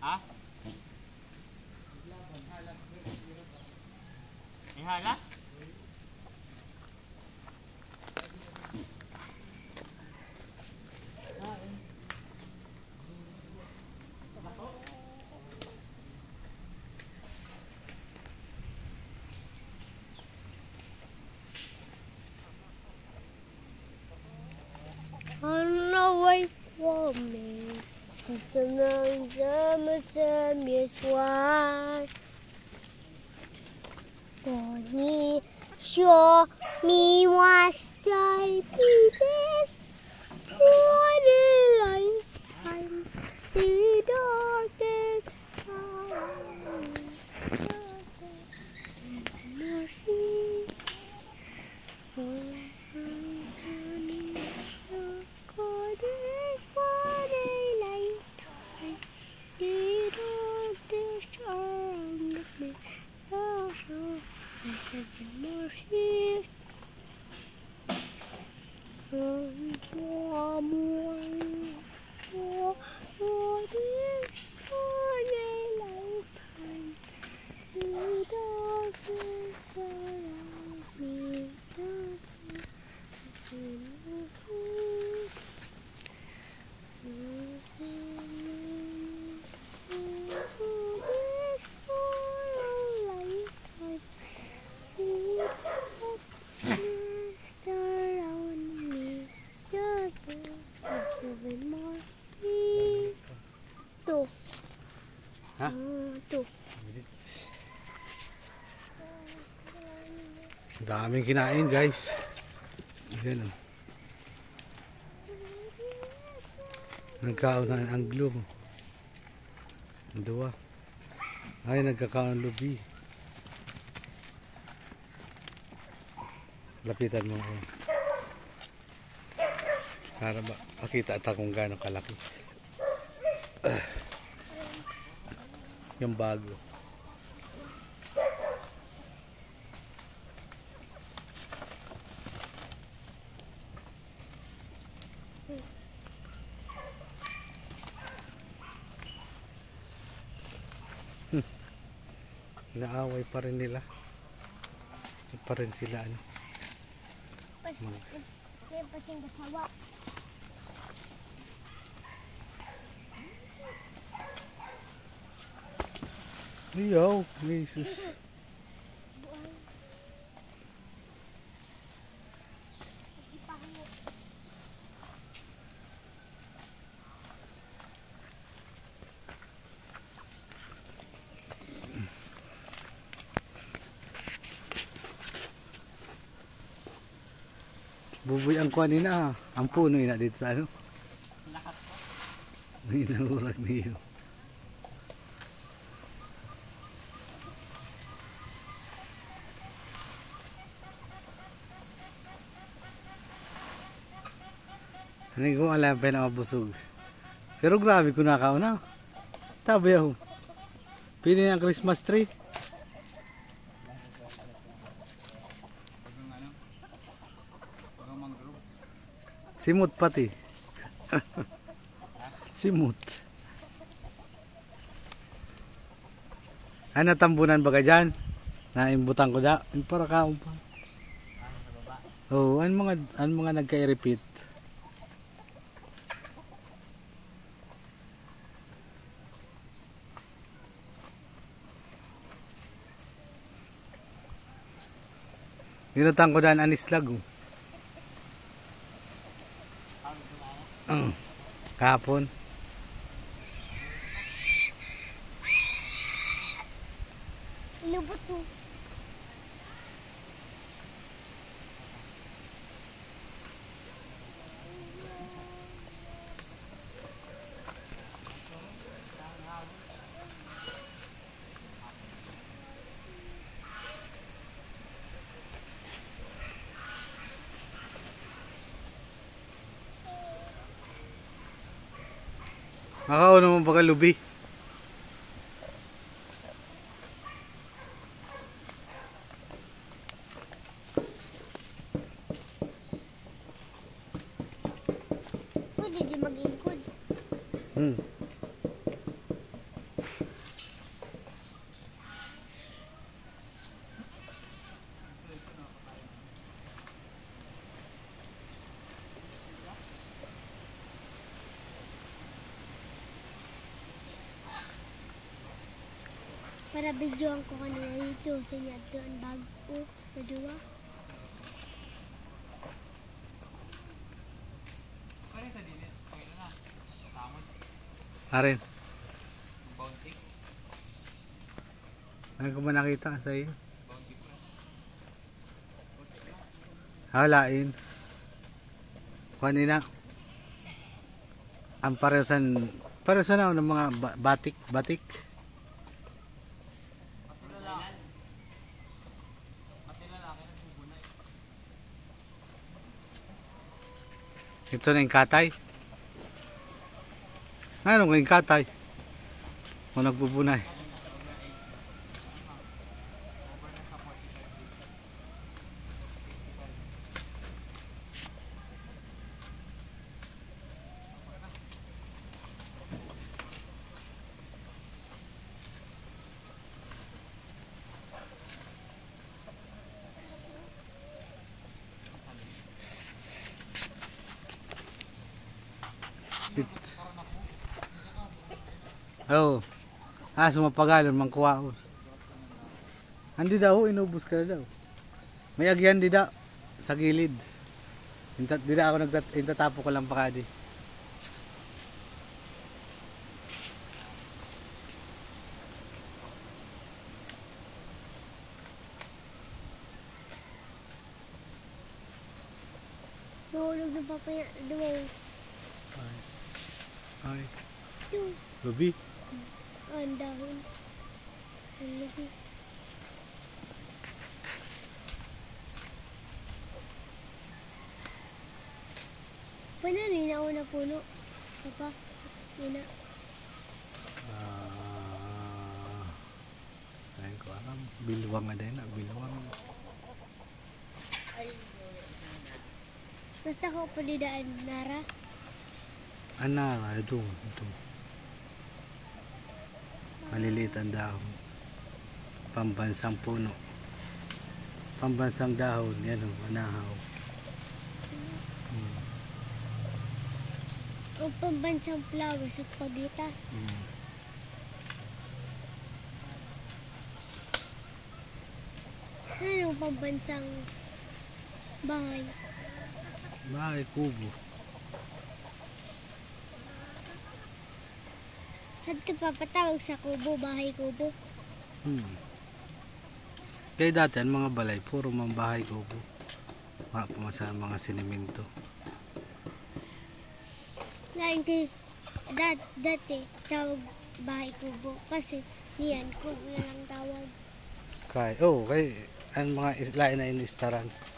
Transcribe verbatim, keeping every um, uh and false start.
Ha? May hala? Wait for me. Sometimes the sun is white. Bonnie, show me what's the best for the lifetime. The darkest time. Mercy. Ha? Ito. Daming kinain guys. Ayan o. Nagkaon na ang anglo. Dua. Ay nagkakaon lubi. Lapitan mo ako. Para ba makita ata kung gaano kalaki. Uh. Yung bago. Hmm. Naaway pa rin nila. Pa rin sila ano. Iyaw, Jesus. Buboy ang kuha nina, ang puno ina dito sa ano? Lahat po. Inaurag niyo. Hindi ko alam pa na mabusog. Pero grabe ko nakauna. Tabi ako. Pili ang Christmas tree. Simut pati. Simut. Ay natambunan ba ka dyan? Naimbutan ko da. Para kaon pa. Oo, an mga, an mga nagka-repeat. Dinutang ko daan anislag. Uh, kahapon. Ilubot mo. Nakauno mo baka lubi. Pwede di mag-ingkod. Hmm. Para videoan ko kanina dito sa inyo doon bago na dua. Arin. Ano ko ba nakita sa iyo? Halain. Kanina. Ang paresan, paresan na ng mga ba- batik, batik. Ito na yung katay. Ano yung katay? O nagbubunay. Oh. Ah, sumapagalon mangkuha ko. Andi daw, inubos ka na daw. May agyan di da sa gilid. Intat di da ako nagtat intatapo ko lang pa kadi. Nahulog na papaya doon. Ay. Ay. Ito. Gabi. Ang dahon. Ang lagi. Panani na ako na puno. Papa. Yun na. Ah. Ayun ko alam. Bilwang na din. Bilwang. Basta ko palidaan, Nara. Ana, ito. Ito. Maliliit ang dahon. Pambansang puno. Pambansang dahon. Yan o, anahaw. Hmm. Ang pambansang flower sa pagita. Hmm. Ano ang pambansang bahay? Bahay kubo. Saan ito papatawag sa kubo, bahay kubo? Hmm. Kaya dati ang mga balay, puro mga bahay kubo. Mga pumasa mga siniminto. Dati, dat, dati, tawag bahay kubo. Kasi, niyan, kubo na lang tawag. Kaya, oh, kay ang mga islain na inistaran.